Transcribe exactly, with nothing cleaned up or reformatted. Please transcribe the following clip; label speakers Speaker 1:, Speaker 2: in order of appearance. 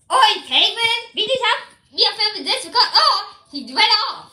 Speaker 1: Oi, Caitlin, beat it up. You're filming this because, oh, he went off.